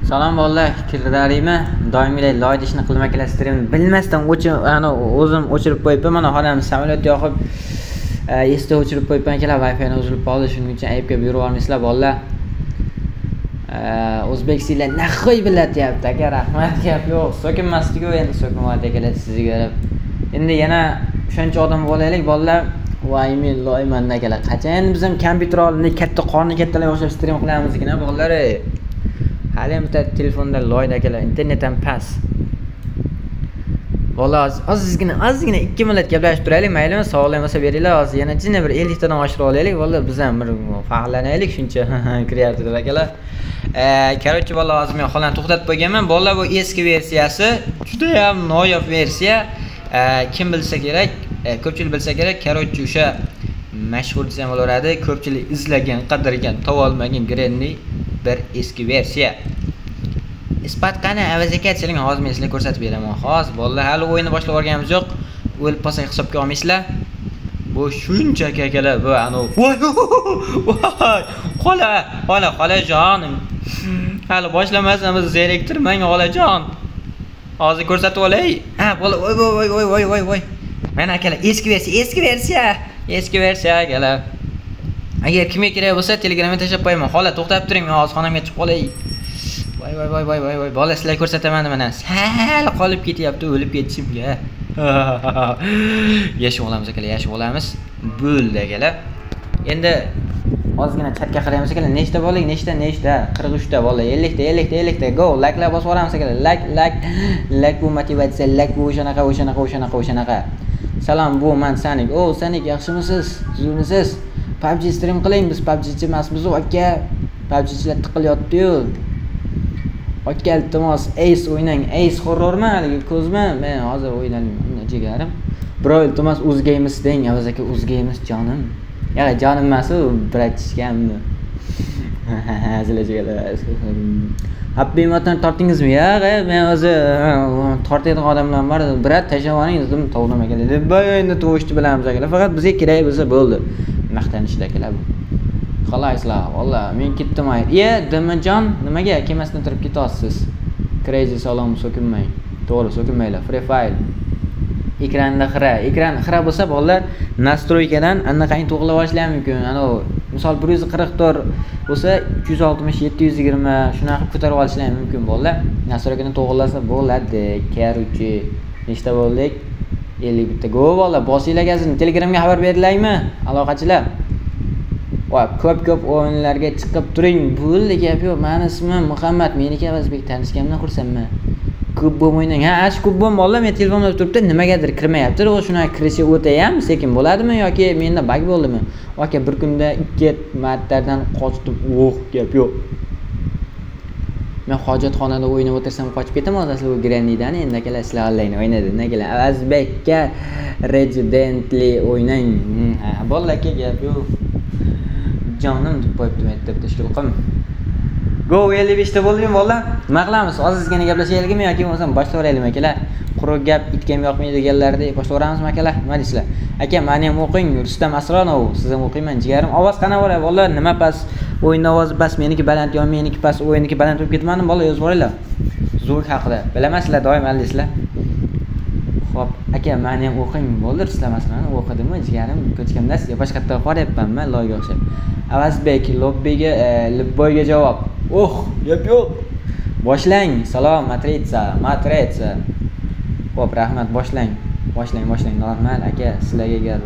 Salom bolalar, kirdilaringmi? Doimiy loyd ishni qilmay kelasizlarmi? Bilmasdan o'zim o'chirib qo'yibman. Mana xolam samolyot yoqib, esda o'chirib qo'yibman akalar, Wi-Fi ni uzilib qoldi. Shuning uchun aybga buyurib olmaysizlar bolalar. O'zbekistonlar naxoy bilatyapti aka, rahmat gap yo'q. So'kinmasdi-ku, endi so'kinmaydi akalar sizga ko'rib. Endi yana shuncha odam bo'laylik bolalar. Voymi loyman akalar. Qachon biz ham kompyuter olib, katta qorni kattalar o'xshab stream qilamizgina bolalar. Hali ham bitta telefonda loyd akalar, internet ham past. Vallahi ozgina 2 minut gaplashib turaylik, maylimi? Sog'lik bo'lsa beringlar, hozir yana jinni bir 50 tadan oshirib olaylik. Vallahi biz ham bir faxrlanaylik shuncha kreativ akalar. Короче, vallahi hozir men xolan to'xtatib qo'yganman. Bolalar bu eski versiyasi, juda ham noyob versiya. Kim bilsa kerak, ko'pchilik bilsa kerak, короче, o'sha mashhur desam bo'laveradi, ko'pchilik izlagan, qidirgan, topa olmagan Granny bir eski versiya. Isbat qani avazakatsiyaning hozir men sizlarga ko'rsatib beraman. Hozir bolalar hali o'yinni boshlab o'rganimiz yo'q. O'lib qolsak hisobga olmaysizlar. Bu shunchaki akalar, bu voy. Xolajon. Hali boshlamasamiz, zeriktirmang xolajon. Hozir ko'rsatib olay. Ha, bola voy. Mana akalar eski versiya akalar. Agar kimga kerak bo'lsa Telegramga tashlab qo'yaman. Xola to'xtab turing, men hozir xonamga chiqib qolay. Voy. Bola sizlarga ko'rsataman mana. Sal qolib ketyapti, o'lib ketishimga. Yashib olamiz akalar, yashib olamiz. Bo'ldi akalar. Endi ozgina chatga qaraymiz akalar. Nechta bo'ling? Nechta? 43 ta bola, 50 ta. Go, like bosib yuboramiz akalar. Like bu motivatsiya, like bu o'shanaqa. Salom, bu men Sanik. O, Sanik, yaxshimisiz? Tuzimisiz? PUBG stream qiling, biz PUBG'chi emasmiz aka. PUBG'chilar tiqilyapti-yu. Aka, iltimos, Ace o'ynang. Ace horrormi haligi ko'zmi? Men hozir o'ynadim, jigarim. Bro, iltimos Uzgames deng, avaz aka, Uzgames jonim. Ya, jonim emas u, bratishganmi? Hazilajagalar. Happymatdan tortingizmi? Ya, men o'zi tortadigan odamlar bor. Brat tashlavoning, dedim, tovlam akalar. Deb endi to'shti bilamiz akalar. Faqat bizga kerak bo'lsa bo'ldi. Maqtanishda akalar bu. Qolaysizlar, vallahi men ketdim ay. Dimajon, nimaga kemasdan turib ketyapsiz? Crazy salom, so'kinmang. To'g'ri, so'kinmanglar. Free file. Ekran xira bo'lsa bolalar nastroykadan anaqangi to'g'rilab olishlar mumkin. Misol 144 bo'lsa 360 720 shunaqa ko'tarib olishlar mumkin bolalar. Nastroykadan to'g'rilasa bo'ladi. Короче, nechta bo'ldik? 50 ta. Go bolalar, bosinglar gazini. Telegramga xabar beringlarmi? Aloqachilar. Va ko'p o'yinlarga chiqib turing. Bo'ldi gap yo'q. Meni ismim Muhammad, meniki Avazbek, tanishganimdan xursandman. Ko'p o'ynang. Ha, ko'p bolalar men telefonda turibdi, nimagadir kirmayapti. O shunaqa kirishi o'ta ham sekin bo'ladimi yoki menda bug bo'ldimi? Aka bir kunda 2 martadan qochdim. Gap yo'q. Men hojatxonada o'ynab o'tirsam qochib ketaman asli u Grannydan. Endi akalar sizlar onlayn o'ynadi. Akalar Avazbekka Residently o'ynang. Ha, bolalar gap yo'q. Jonim deb qo'yibdi maktabda tashkil qildim. Go 55 ta bo'ldim bolalar. Nima qilamiz? Ozgina gaplashaylikmi yoki bo'lmasam boshlayveraylikmi akalar? Quruq gap itga yoqmaydi deganlaridek boshlayveramizmi akalar? Nima deysizlar? Aka, meni ham o'qing, Rustam Asronov, siz ham o'qiyman jigarim. Ovoz qana bor bolalar, nima past? O'yinning ovozi past, meniki baland yo meniki past, o'yiniki baland bo'lib ketmadi bolalar, yozib boringlar. Zo'rk haqida. Bilamasizlar, doim aldaysizlar. Xo'p, aka, meni ham o'qing, bo'ldi, Rustam Asronov o'qidimmi jigarim? Ko'chkamda sizga boshqa yoqqa qoryapmanmi, loyga o'xshab. Avazbek Lobboyga javob. Gap yo'q. Boshlang. Salom, matrica. Xo'p, rahmat, boshlang. Normal aka, sizlarga gap.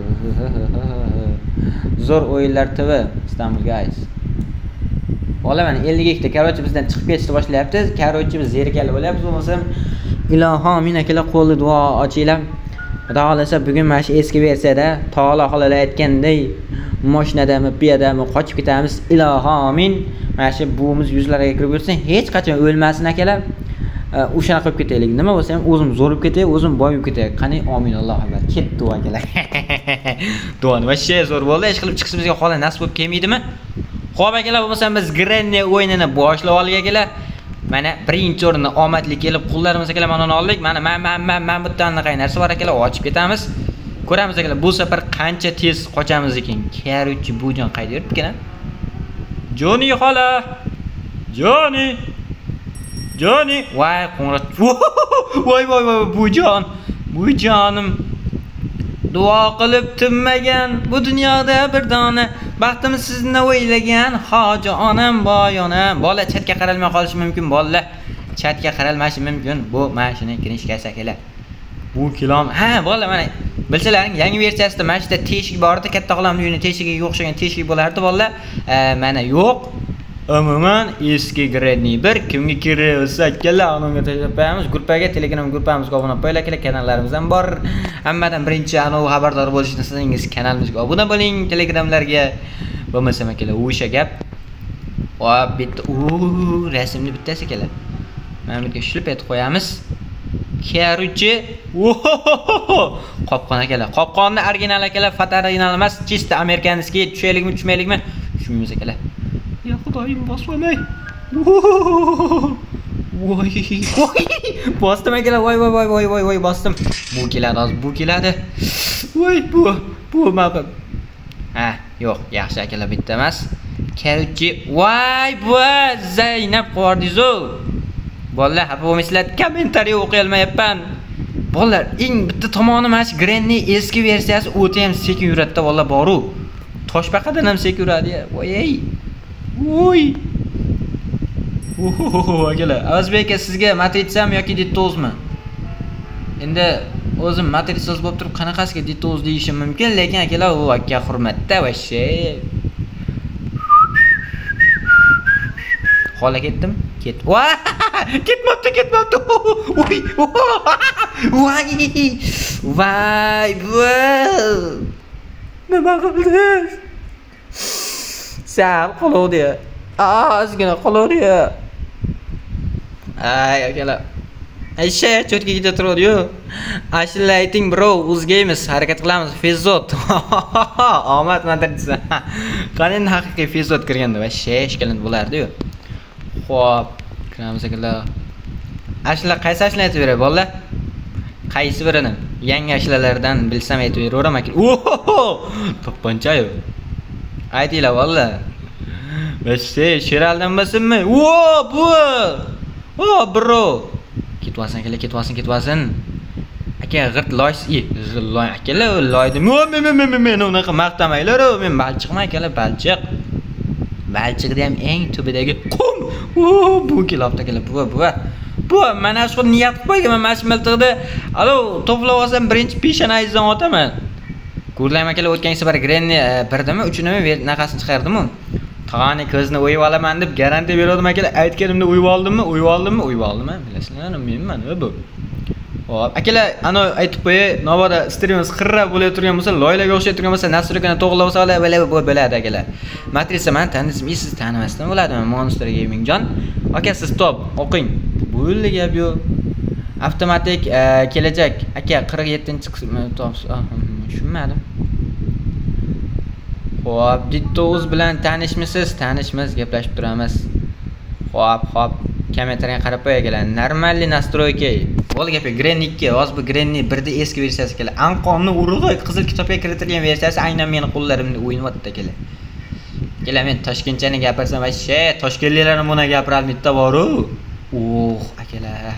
Zo'r o'yinlar TV, Istanbul guys. Ola mana 50 ta, короче, bizdan chiqib ketishni boshlayapti. Короче, biz zerikali bo'lyapmiz, bo'lmasam ilohim, men akalar qo'lni duo ochinglar. Xudo xolasa bugun mana shu eski versiyada Taolo xolalar aytganday mashinadami, piyadami qochib ketamiz. Ilohomin. Mana shu buvimiz yuzlariga kirib yursin, hech qachon o'lmasin akalar. O'shanaqa qilib ketaylik. Nima bo'lsa ham o'zim zo'r bo'lib ketay, o'zim boy bo'lib ketay. Qani, amin Alloh akbar. Ketdi akalar. Duoni vashshe zo'r bo'ldi. Ish qilib chiqishimizga xola nasib bo'lib kelmaydimi? Xo'p akalar, bo'lmasa biz Granny o'yinini boshlab oldik akalar. Mana birinchi o'rinda omadli kelib qullarimiz akalar mana oldik. Mana bu yerdan qay narsa bor akalar, ochib ketamiz. Ko'ramiz akalar, bu safar qancha tez qochamiz ekan. Короче, bu jon qayda yuribdi-kana? Joni xola. Joni. Joni, voy qo'ng'iroq. Voy bu jonim. Duo qilib tinmagan bu dunyoda bir dona baxtim sizni o'ylagan hoji onam boyonam. Bola chatga qaralmay qolishi mumkin, bolalar. Chatga qaralmashi mumkin. Bu mana shuni kirishgasi kelar. Bu kilom. Ha, bolalar mana bilsalaring yangi versiyasida mana shunda teshik bor edi, katta qo'lamli uyni teshigiga o'xshagan teshik bo'lardi bolalar. Mana yo'q. Umuman eski Granny bir kimga kirsa akalar unga tashlab qo'yamiz. Gruppaga, Telegram gruppamizga obuna bo'ling, kanallarimiz ham bor. Hammadan birinchi xabardor bo'lishni istasangiz kanalimizga obuna bo'ling, Telegramlarga. Bo'lmasa akalar, o'sha gap. Hop, bitta rasmni bittasi akalar. Mana bu yerga shilib etib qo'yamiz. Keruchi. Qopqon akalar. Qopqonni original akalar, foto original emas, chista amerikanskiy tushaylikmi, tushmaylikmi? Tushmaymiz akalar. Ya Xudoyim bosmamay. Voy. Bosdim akalar. Voy bosdim. Bu keladi, hozir bu keladi. Voy bu ma'qul. Ha, yo'q, yaxshi akalar, bitta emas. Keruchi. Voy bu Zaynab Qordizo. Bolalar, xafa bo'lmaysizlar, kommentariy o'qiy olmayapman. Bolalar, eng bitta tomoni mana shu Granny eski versiyasi o'ta ham sekin yuradida, bolalar boru. Toshbaqadan ham sekin yuradi. Voy. Akalar, Azbek aka sizga matritsami yoki ditozmi? Endi o'zim matritsiz bo'lib turib qanaqasiga ditoz deyishim mumkin, lekin akalar, u aka hurmatda vashshe. Xola ketdim. Ketmabdi. Voy. Nima qildingiz? Sal qoldi. Ozgina qoldi. Ay akalar. Aysha cho'tga ketib turadi-yu. Ashla ayting bro, o'zgaymiz, harakat qilamiz. Fezot. Omad madrasa. Qani endi haqiqiy Fezot kirganda va sheshkalan bo'lardi-yu. Xo'p, kiramiz akalar. Ashla qaysi ashla aytib beray bolalar? Qaysi birini? Yangi ashlalardan bilsam aytib beraveram aka. To'pponcha-yu. Aytinglar bolalar. Vashse, sheraldanmasinmi? Bro. Ketvasin akalar, ketvasin. Aka g'irt loy, akalar loydi. Men unaqa maqtamaylar, men balchiqman akalar, balchiq. Balchiqda ham eng tubidagi qum. Bu kelibdi akalar, bu mana shu niyat qilib qo'yganman, mana shu miltiqda. Alo, to'plab olsam birinchi peshonangizdan otaman. Ko'rlayman akalar, o'tgan safar Granny birdimi, uchinimi naqasini chiqardim-ku. Tog'ani ko'zni o'yib olaman deb garantiya berdim akalar. Aytganimda o'yib oldimmi? Bilasizlarmi? Menman bu. Hop, akalar, ana aytib qo'yay, navoda streamimiz xirra bo'lib turgan bo'lsa, loylarga o'xshab turgan bo'lsa, nasrikani to'g'rilab olsalar, bo'ladi akalar. Matrica men tanizmi, siz tanimasdan bo'ladimi? Monster Gaming jon. Aka, siz top o'qing. Bo'ldi gap yo'q. Avtomatik kelajak. Aka, 47-qismi tushunmadim. Xo'p, Dittoz bilan tanishmisiz? Tanishmiz, gaplashib turamiz. Xo'p. Kommentarga qarab qo'yinglar. Normalniy настройки. Bo'l gapi Granny 2, hozir bu Granny 1 da eski versiyasi kelar. Anqonni urug'i qizil kitobga kiritilgan versiyasi aynan meni qo'llarimda o'ynayapti kelar. Kelar men Toshkentchani gapirsam, Toshkentliklarni buni gapirolmaydi boru. Akalar.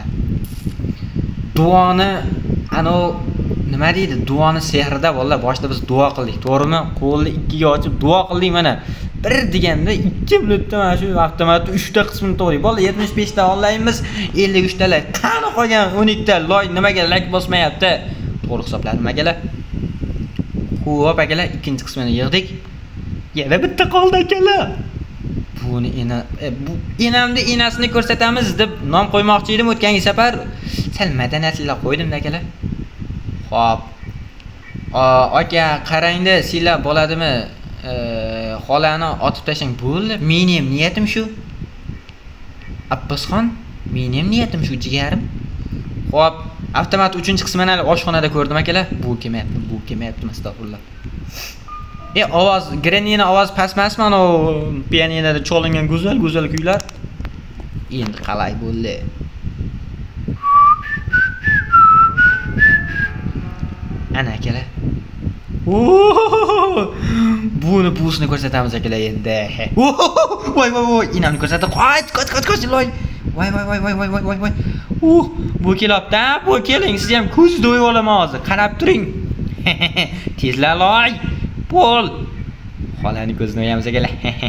Duoni nima deydi? Duoni sehrida bolalar, boshida biz duo qildik, to'g'rimi? Qo'lni ikkiga ochib duo qildik mana. Bir deganda 2 minutda mana shu avtomatda 3 ta qismini to'g'ri. Bolalar 75 ta onlaynmiz, 53 ta like. Qani qolgan 12 ta like nimaga like bosmayapti? To'g'ri hisobladim akalar. Xo'p akalar, ikkinchi qismini yig'dik. Yana bitta qoldi akalar. Buni enamda enasini ko'rsatamiz deb nom qo'ymoqchi edim o'tgan safar. Sal madaniyatlilar qo'ydim-da akalar. Xo'p. Aka, qarangda, sizlar bo'ladimi? Xolani otib tashlang bo'ldi. Mening ham niyatim shu. Abbosxon, mening ham niyatim shu jigarim. Xo'p, avtomat 3-qismini oshxonada ko'rdim akalar. Bu kelmayapti, astag'firullah. Ovoz, Granny'ning ovozi pastmasmi? Ana pianinada cholingan go'zal kuylar. Endi qalay bo'ldi? Ana akalar. Buni busini ko'rsatamiz akalar endi. Voy, inamni ko'rsatib, qoch, loy. Voy. Bu kelapti, bu keling, siz ham ko'zingizni o'yib olaman hozir. Qarab turing. Tezlar loy. Pol. Xolani ko'zini o'yamiz akala.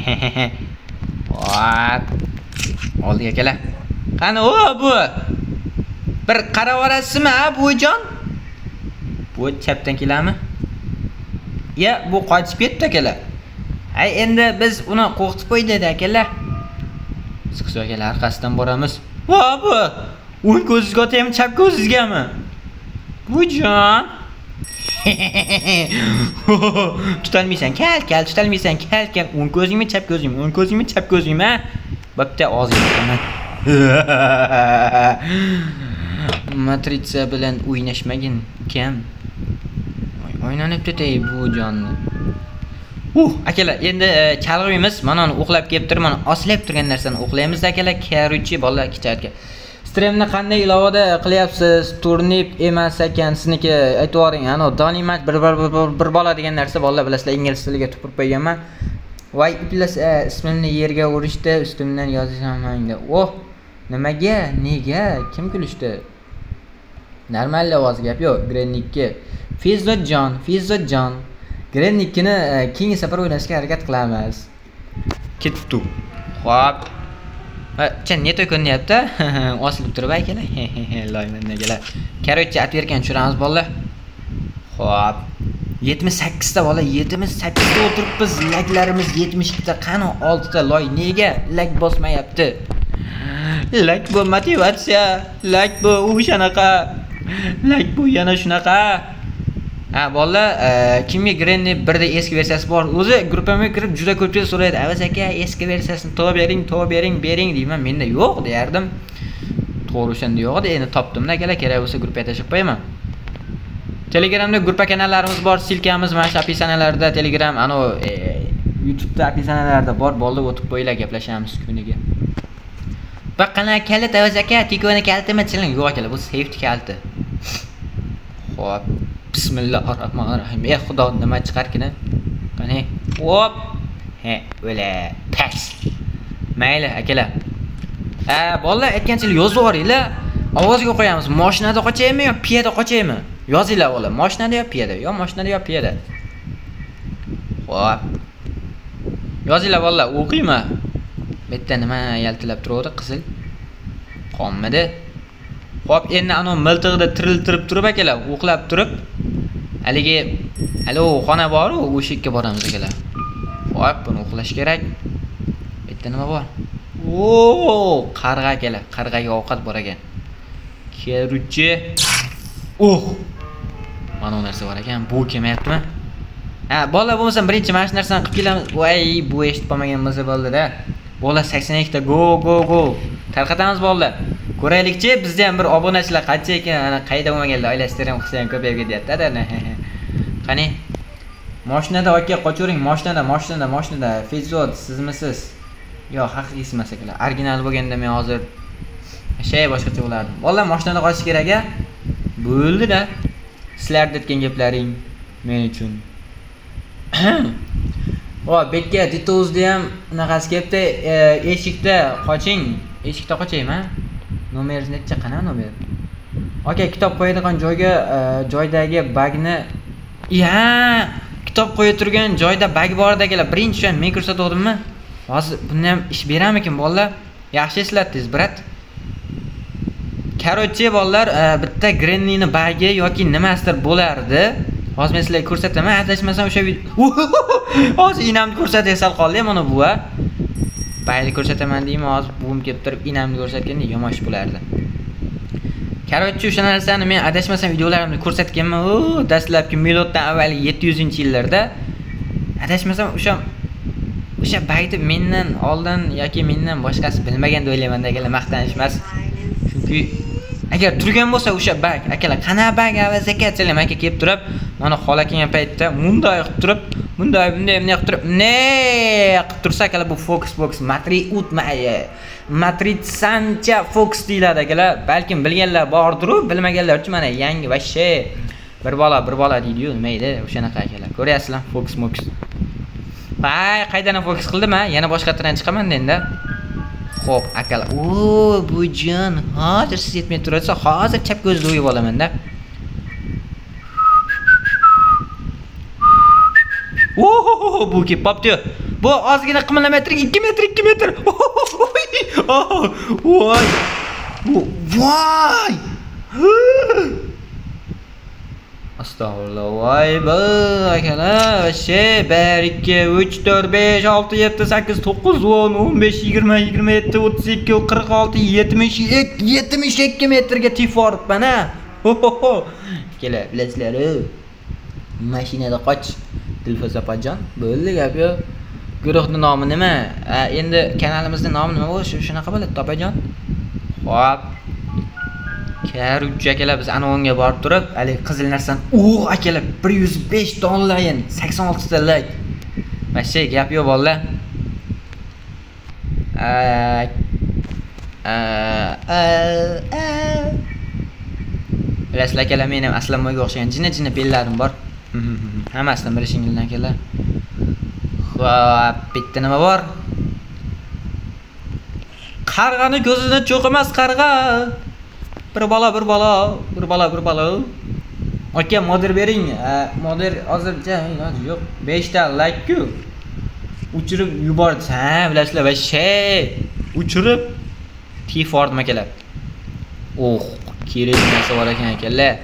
Vat. Oldiga akala. Qani o bu? Bir qarab olasizmi, buvijon? Bu chapdan keladimi? Ya, bu qochib ketdi akala. Ay, endi biz uni qo'rqitib qo'ydik akala. Siz akala orqasidan boramiz. Va bu. O'ng ko'zingizga otaymi, chap ko'zingizgami? Buvijon. Tutolmaysan, kal, tutolmaysan, kal. O'ng ko'zingmi, chap ko'zingmi? O'ng ko'zingmi, chap ko'zingmi? Bo'pti, og'zingni. Matritsiya bilan o'ynashmagin, kam. O'ynanib ketay bu jonni. Akalar, endi chalg'iymiz. Mana uni o'qlab kelib turib, mana oslab turgan narsani o'qlaymiz akalar. Karuchi bolalar kichikka. Streamni qanday ilovada qilyapsiz? Turnip emas ekan sizniki aytib yuboring. Ana donimat bir bola degan narsa bolalar bilasizlar, ingliz tiliga tupurib qo'yganman. Voy iblis, ismimni yerga urishdi, ustimdan yozishamangda. Nimaga? Nega? Kim kulishdi? Normal ovoz gap yo'q. Grennikki. Fizzotjon. Grennikkini keyingi safar o'ynashga harakat qilamiz. Ketdi. Xo'p. Neta ko'rinyapti? Osilib turib akalar. Loymandagilar. Korotchi atverkan tushiramiz bolalar. Xo'p. 78 ta bola, 78 ta o'tiribmiz. Laglarimiz 72 ta, qani 6 ta loy nega lag bosmayapti? Lag bu motivatsiya, lag bu o'shanaqa. Lag bu yana shunaqa. Bolalar, kimga Granny 1 da eski versiyasi bor? O'zi gruppamga kirib juda ko'pchilik so'raydi. "Avaz aka, eski versiyasini topib bering" deyman. Menda yo'q derdim. To'g'ri o'shanda yo'q edi. Endi topdim-da akalar, kerak bo'lsa gruppaga tashib qo'yaman. Telegramda gruppa kanallarimiz bor, silkamiz mana shu opisiyalarda, Telegram, YouTube'da opisiyalarda bor. Bolalar o'tib qo'yinglar, gaplashamiz kuniga. Baqana kalit Avaz aka, tikoni kalitimi chiling? Yo'q akalar, bu safety kaliti. Xo'p. Bismillahirrohmanirrohim. Xudo nima chiqarkini? Qani? Hop. O'la. Pas. Mayli akalar. Bolalar aytganchilik yozib yuboringlar. Ovozga qo'yamiz. Mashinada qochaymi yo piyoda qochaymi? Yozinglar bolalar. Mashinada yo piyoda? Yo mashinada yo piyoda? Hop. Yozinglar bolalar, o'qiyman. Bitta nima yaltilab turadi, qizil. Qonmidi. Xo'p, endi ana miltig'ida tiriltirib turib akalar, o'qlab turib, haligi xona bor-ku, o'sha yerga boramiz akalar. Xo'p, buni o'qlash kerak. Bitta nima bor? Qarg'a akalar, qarg'aga ovqat bor ekan. Keruchi. Mana bu narsa bor ekan, bu kelmayaptimi? Bolalar bo'lmasa birinchi mana shu narsani qilib kelamiz. Voy, bu eshitib qolmagan bo'lsa bo'ldi-da. Bolalar 82 ta go. Tarqatamiz bolalar. Ko'raylikchi, bizda ham bir obunachilar qancha ekan, ana qayda bo'lmaganlar, oilasida ham qilsa ham ko'payib ketyapti-da. Qani? Mashinada aka qochuvering, mashinada. Fizzot, sizmisiz? Yo'q, haqiqiy emas akalar. Original bo'lganda men hozir boshqacha bo'lardim. Bolalar mashinada qochish kerak-a? Bo'ldi-da. Sizlarda aytgan gaplaring men uchun. Bekka Titozda ham unaqasi kelibdi. Eshikda qoching. Eshikda qochaymi? Nomeringiz necha? Qana nomer? Aka, kitob qo'yadigan joydagi bagni kitob qo'yib turgan joyda bag bor ekanlar. Birinchi shuni men ko'rsatuvdimmi? Hozir bundan ham ish beramikin bolalar? Yaxshi eslatdingiz, brat. Korotchi bolalar, bitta Granny'ni bagi yoki nimasidir bo'lardi. Hozir men sizlarga ko'rsataman, adashmasam o'sha hozir inamni ko'rsatay sal qoldi, mana bu Bayli ko'rsataman deyman, hozir buvim kelib turib inamni ko'rsatganda yomon ish bo'lardi. Korotchi o'sha narsani men adashmasam videolarimda ko'rsatganman. Dastlabki miloddan avvalgi 700-yillarda adashmasam o'sha bagni mendan oldin yoki mendan boshqasi bilmagan deb o'ylayman akalar, maqtanish emas. Chunki agar turgan bo'lsa o'sha bag, akalar, qana bag Avaz aka, chilim aka kelib turib, mana xola kelgan paytda bunday qilib turib, bunday qilib tursa akalar, bu Fox Matritsancha Fox deyiladi akalar. Balkim bilganlar bordir, bilmaganlar uchun mana yangi vashshe bir bola deydi-yu, nima edi? O'shanaqa akalar. Ko'ryapsizlar, Fox. Qaydan Fox qildim-a? Yana boshqa tarafdan chiqaman endi. Xo'p, akalar. O, bujon, hozir siz yetmay turasiz, hozir chap ko'zni o'yib olaman-da. Oh, bu kelib qopti. Bu ozgina qimirlamay turing, 2 metr, 2 metr. Voy. Voy. Astagfirullah. Voy, akalar, 1 2 3 4 5 6 7 8 9 10 15 20 27 32 46 72 metrga tiforibman ha. Kela, bilasizlar. Mashinada qoch. Dilfuza opajon, bo'ldi gap yo'q. Guruhning nomi nima? Endi kanalimizning nomi nima bo'lishi? Shunaqa bo'ladi, opajon. Xo'p. Karuj akalar, biz ana unga borib turib, hali qizil narsani, akalar 105 ta onlayn, 86 ta like. Masha gap yo'q bolalar. Bilasizlar akalar, men ham aslanmoyga o'xshagan jina bellarim bor. Hammasidan bilishingizdan akalar. Xo'p, bitta nima bor? Qarg'ani ko'zidan cho'q emas, qarg'a. Bir balo. Aka, moder bering. Moder hozircha iloji yo'q. 5 ta like-ku. Uchirib yubordi. Ha, bilasizlar, va uchirib tifordim akalar. Kerak narsa bor ekan akalar.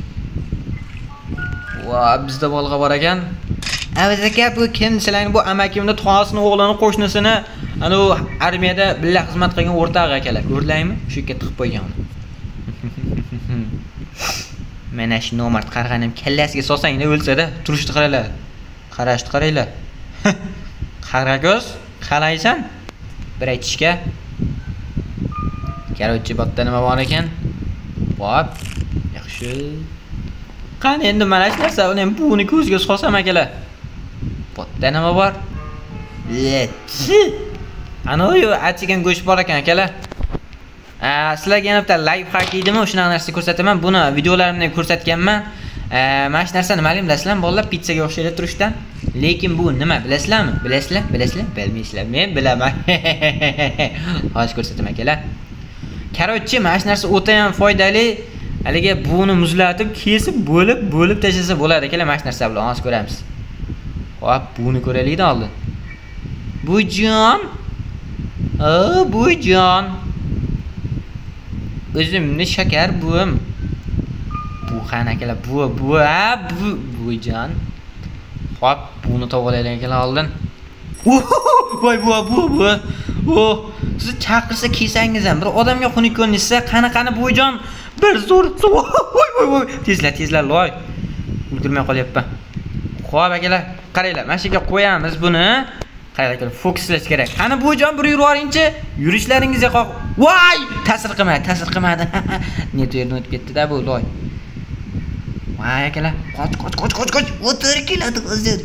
Bizda bolg'a bor ekan. Biz aka, bu kim sizlarning bu amakimni tog'asini, o'g'lini, qo'shnisini, ana u armiyada birga xizmat qilgan o'rtaq akalar. Ko'rdingmi? Shu yerga tiqib qo'ygan. Mana shu nomard qarg'anim kallasiga solsang-da o'lsa-da, turishni qaranglar. Qarashni qaranglar. Qarag'oz, qalaysan? Bir aytishga. Karochi botta nima bor ekan? Bop, yaxshi. Qani endi mana shu narsa, uni ham buni ko'zga solsam akalar. Botta nima bor? Ana u achigan go'sht bor ekan akalar. Sizlarga yana bitta live hack edimi? Shunaqa narsa ko'rsataman. Buni videolarimda ko'rsatganman. Mana shu narsa nimaligini bilasizlarmi? Bolalar pizzaga o'xshaydi turishdan. Lekin bu nima bilasizlarmi? Bilasizlar? Bilmaysizlar. Men bilaman. Hozir ko'rsataman akalar. Karochi, mana shu narsa o'ta ham foydali. Haliga buni muzlatib, kesib, bo'lib tashlasa bo'ladi akalar. Mana shu narsa bilan hozir ko'ramiz. Xo'p, buni ko'raylik-da oldin. Bujon. Bujon. O'zimni shakar buvim. Bu qani akalar, bujon. Xo'p, buni to'g'rilaylik akalar oldin. Voy bu. Siz chaqirsa kelsangiz ham bir odamga xunuk ko'rinsa, qani bujon, bir zo'r. Voy. Tezlar, loy. Ulgurmay qolyapman. Xo'p akalar, qaranglar, mana shu yerga qo'yamiz buni. Qaranglar akalar, fokuslash kerak. Qani bujon, bir yuboringchi. Yurishlaringizga qoq. Voy, ta'sir qilmadi. Net yerdan o'tib ketdi-da bu loy. Voy akalar, qoch. O'tir keladi hozir.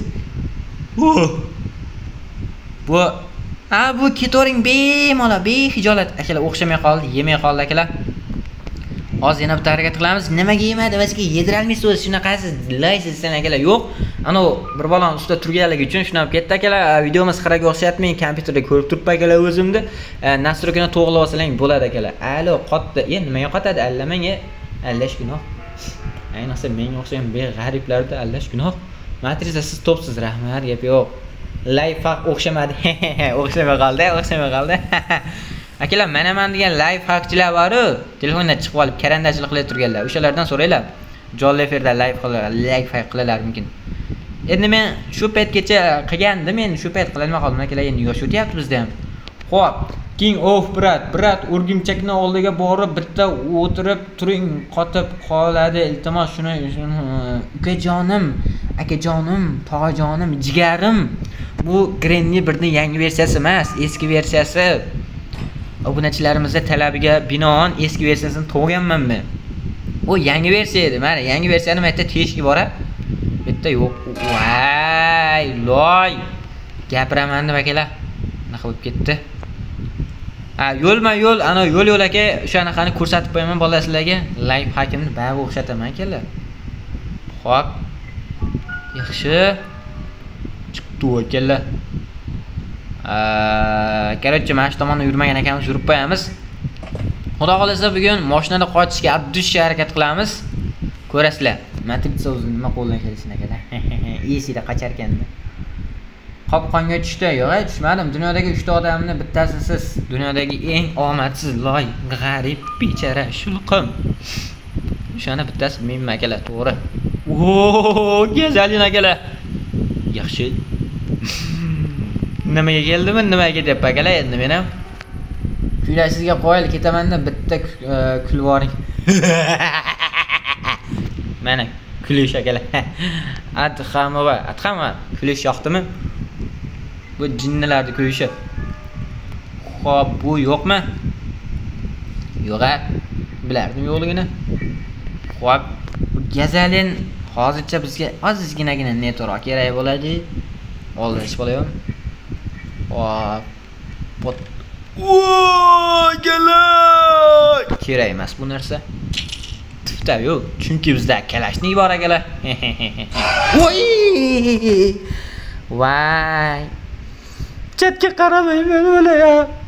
Bu ketoring bemalol, behijolat akalar, o'xshamay qoldi, yemay qoldi akalar. Hozir yana bitta harakat qilamiz. Nimaga yemadi? Bizga yedirolmaysiz o'zi, shunaqasi laysiz sen akalar. Yo'q, ana bir balon ustida turganligi uchun shunab ketdi akalar. Videomiz xiraga o'xshatmay, kompyuterda ko'rib turibman akalar o'zimni. Nastroykani to'g'rilab olsang bo'ladi akalar. Alo, qotdi. Nimaga qotadi? Allamang, allash gunoh. Ayniqsa menga o'xshagan beg'ariblarda allash gunoh. Matriza siz topsiz, rahmat, gap yo'q. Live hack o'xshamadi. O'xshamay qoldi. Akalar, men degan live hackchilar bor-ku, telefondan chiqib olib karandachilik qilib turganlar. O'shalardan so'raylar. Jonli efirda live hack qilalar mumkin. Endi men shu paytgacha qilgandim, men shu payt qila olmay qoldim akalar, endi yosh o'tyapti bizda ham. Xo'p, King of brat o'rgimchakning oldiga borib bitta o'tirib turing, qotib qoladi. Iltimos shuni ukajonim, akajonim, tog'ajonim, jigarim. Bu Granny 1ning yangi versiyasi emas, eski versiyasi. Obunachilarimizning talabiga binoan eski versiyasini to'g'ganman men. O yangi versiya edi. Mana yangi versiyani bitta teshki bor-a. Bitta yo'q. Voy, loy. Gapiraman deb akalar. Nima bo'lib ketdi? Yo'lma-yo'l, ana yo'l aka, o'shanaqani ko'rsatib qo'yaman bolasizlarga. Live hackimni ba'ga o'xshataman akalar. Xo'p. Yaxshi. Chiqdi akalar. Короче, mana shu tomonda yurmagan ekanmiz, yurib qo'yamiz. Xudo xolasa bugun mashinada qochishga addushga harakat qilamiz. Ko'rasizlar. Matrica o'zi nima qo'ldan kelishini akalar. Esida qachar ekanda. Qopqonga tushdi. Yo'q, tushmadim. Dunyodagi 3 ta odamni bittasi siz. Dunyodagi eng omadsiz, loy, g'arib, bechara, shulqim. O'shani bittasi men akalar, to'g'ri. Oo, go'zalin akalar. Yaxshi. Nimaga keldimmi, nimaga deb akalar, endi men ham kuylashingizga qo'yil ketaman-da, bitta kulib oling. Mana kulish akalar. Adhamova kulish yoqdimi? Bu jinnilarning kuyishi. Xo'p, bu yo'qmi? Yo'q-a. Bilardim yo'qligini. Xo'p, Gazalin hozircha bizga ozginagina network kerak bo'ladi. Oldirish bo'laymi? Xo'p. Galay! Kerak emas bu narsa. Tufta yo'q, chunki bizda kalashnik bor akalar. Voy! Voy! Chatga qaramay men o'layapman.